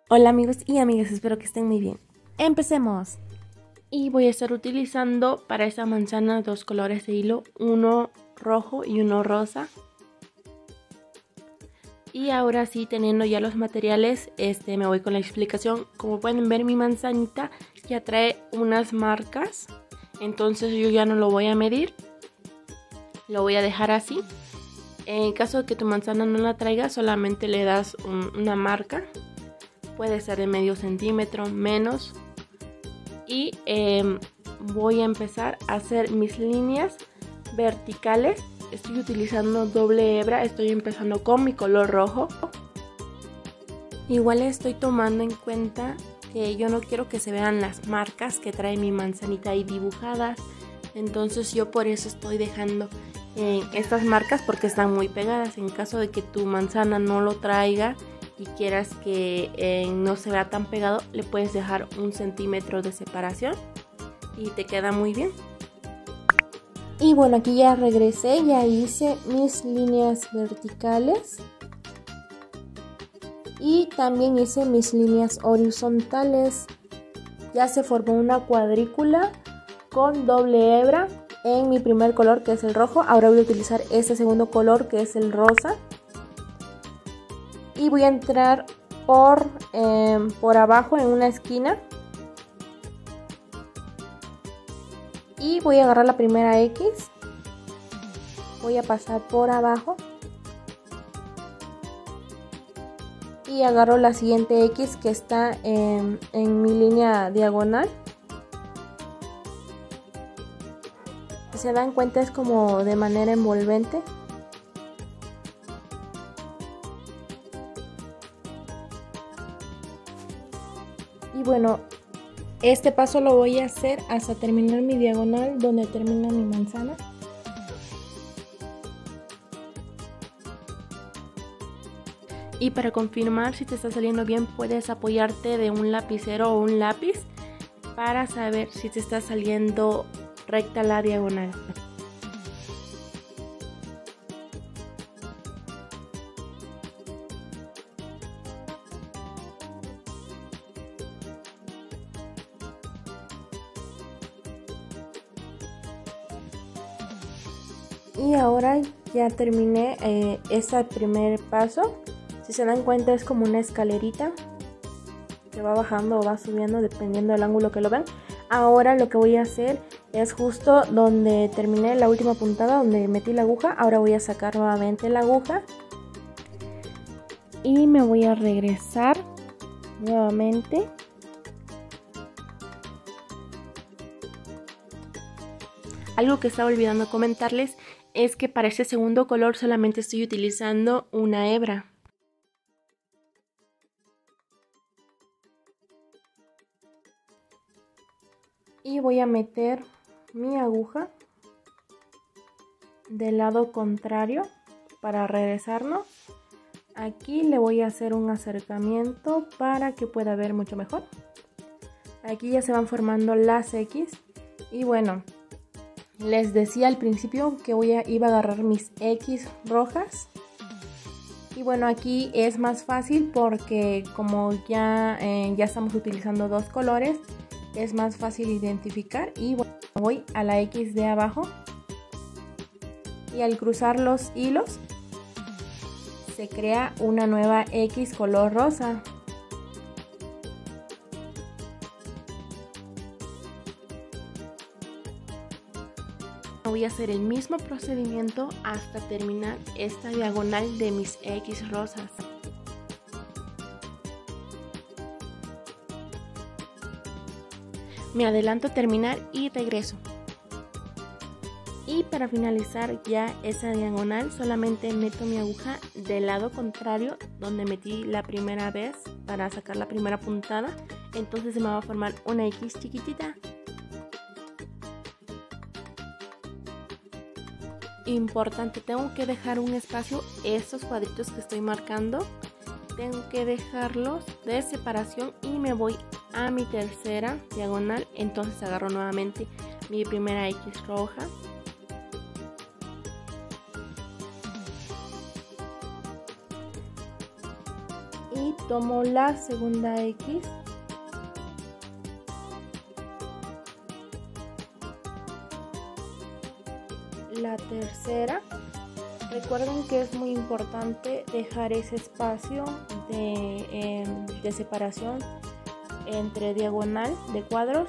Hola amigos y amigas, espero que estén muy bien. ¡Empecemos! Y voy a estar utilizando para esta manzana dos colores de hilo, uno rojo y uno rosa. Y ahora sí, teniendo ya los materiales, me voy con la explicación. Como pueden ver, mi manzanita ya trae unas marcas, entonces yo ya no lo voy a medir, lo voy a dejar así. En caso de que tu manzana no la traiga, solamente le das una marca. Puede ser de medio centímetro, menos. Y voy a empezar a hacer mis líneas verticales. Estoy utilizando doble hebra, estoy empezando con mi color rojo. Igual estoy tomando en cuenta que yo no quiero que se vean las marcas que trae mi manzanita ahí dibujadas. Entonces yo por eso estoy dejando estas marcas porque están muy pegadas. En caso de que tu manzana no lo traiga y quieras que no se vea tan pegado, le puedes dejar 1 centímetro de separación y te queda muy bien. Y bueno, aquí ya regresé, ya hice mis líneas verticales y también hice mis líneas horizontales. Ya se formó una cuadrícula con doble hebra en mi primer color, que es el rojo. Ahora voy a utilizar este segundo color, que es el rosa. Y voy a entrar por abajo en una esquina. Y voy a agarrar la primera X. Voy a pasar por abajo. Y agarro la siguiente X que está en mi línea diagonal. Si se dan cuenta, es como de manera envolvente. Y bueno, este paso lo voy a hacer hasta terminar mi diagonal donde termina mi manzana. Y para confirmar si te está saliendo bien, puedes apoyarte de un lapicero o un lápiz para saber si te está saliendo recta la diagonal. Y ahora ya terminé este primer paso. Si se dan cuenta, es como una escalerita que va bajando o va subiendo dependiendo del ángulo que lo vean. Ahora lo que voy a hacer es justo donde terminé la última puntada, donde metí la aguja. Ahora voy a sacar nuevamente la aguja y me voy a regresar nuevamente. Algo que estaba olvidando comentarles es que para este segundo color solamente estoy utilizando una hebra. Y voy a meter mi aguja del lado contrario para regresarnos. Aquí le voy a hacer un acercamiento para que pueda ver mucho mejor. Aquí ya se van formando las X. Y bueno, les decía al principio que iba a agarrar mis X rojas. Y bueno, aquí es más fácil porque como ya estamos utilizando dos colores, es más fácil identificar. Y bueno, voy a la X de abajo. Y al cruzar los hilos, se crea una nueva X color rosa. Voy a hacer el mismo procedimiento hasta terminar esta diagonal de mis X rosas. Me adelanto a terminar y regreso. Y para finalizar ya esa diagonal, solamente meto mi aguja del lado contrario donde metí la primera vez para sacar la primera puntada. Entonces se me va a formar una X chiquitita. Importante, tengo que dejar un espacio, estos cuadritos que estoy marcando, tengo que dejarlos de separación y me voy a mi tercera diagonal. Entonces agarro nuevamente mi primera X roja. y tomo la segunda X, la tercera. Recuerden que es muy importante dejar ese espacio de separación entre diagonal de cuadros.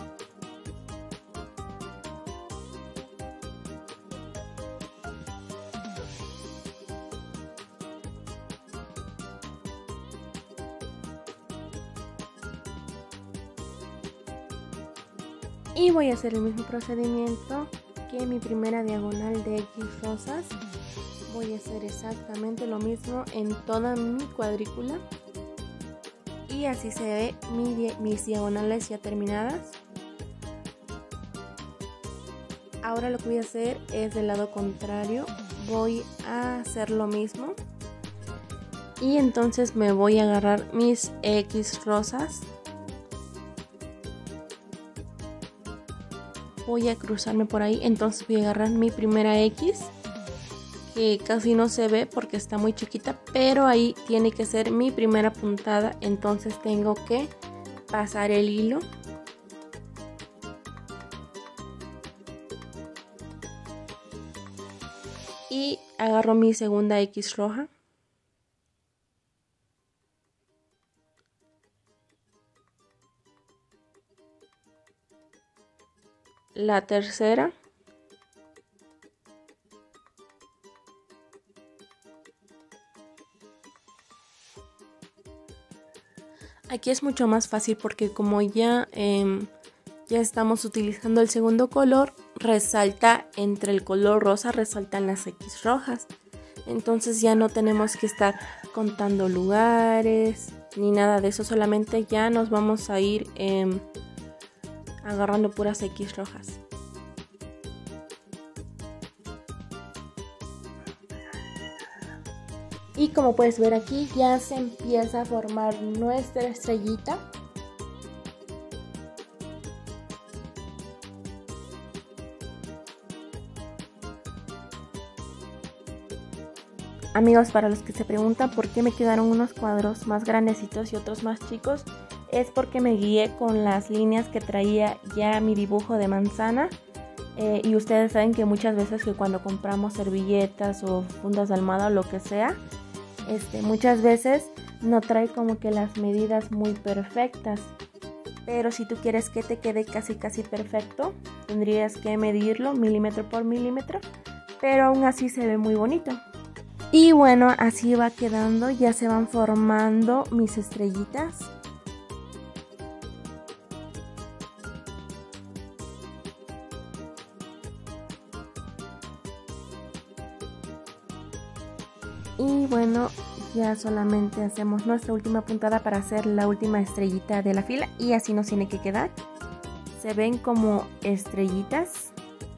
Y voy a hacer el mismo procedimiento que mi primera diagonal de X rosas. Voy a hacer exactamente lo mismo en toda mi cuadrícula. Y así se ve mis diagonales ya terminadas. Ahora lo que voy a hacer es del lado contrario. Voy a hacer lo mismo. Y entonces me voy a agarrar mis X rosas. Voy a cruzarme por ahí, entonces voy a agarrar mi primera X, que casi no se ve porque está muy chiquita, pero ahí tiene que ser mi primera puntada, entonces tengo que pasar el hilo. Y agarro mi segunda X roja. La tercera. Aquí es mucho más fácil porque como ya estamos utilizando el segundo color, resalta entre el color rosa, resaltan las X rojas. Entonces ya no tenemos que estar contando lugares ni nada de eso, solamente ya nos vamos a ir agarrando puras X rojas. Y como puedes ver aquí ya se empieza a formar nuestra estrellita. Amigos, para los que se preguntan por qué me quedaron unos cuadros más grandecitos y otros más chicos, es porque me guié con las líneas que traía ya mi dibujo de manzana. Y ustedes saben que muchas veces que cuando compramos servilletas o fundas de almohada o lo que sea, muchas veces no trae como que las medidas muy perfectas. Pero si tú quieres que te quede casi perfecto, tendrías que medirlo milímetro por milímetro, pero aún así se ve muy bonito. Y bueno, así va quedando, ya se van formando mis estrellitas. Y bueno, ya solamente hacemos nuestra última puntada para hacer la última estrellita de la fila y así nos tiene que quedar. Se ven como estrellitas.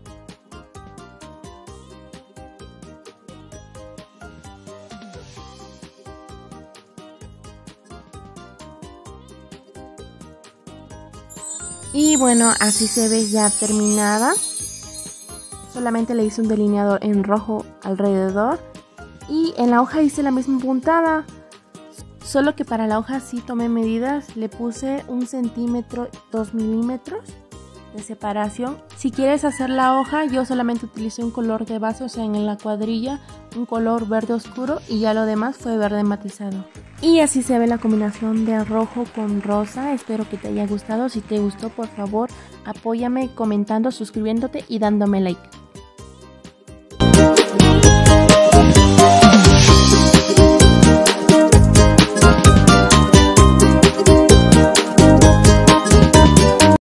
Y bueno, así se ve ya terminada. Solamente le hice un delineador en rojo alrededor. Y en la hoja hice la misma puntada. Solo que para la hoja sí tomé medidas. Le puse 1 centímetro, 2 milímetros de separación. Si quieres hacer la hoja, yo solamente utilicé un color de base, o sea, en la cuadrilla, un color verde oscuro y ya lo demás fue verde matizado. Y así se ve la combinación de rojo con rosa. Espero que te haya gustado. Si te gustó, por favor, apóyame comentando, suscribiéndote y dándome like.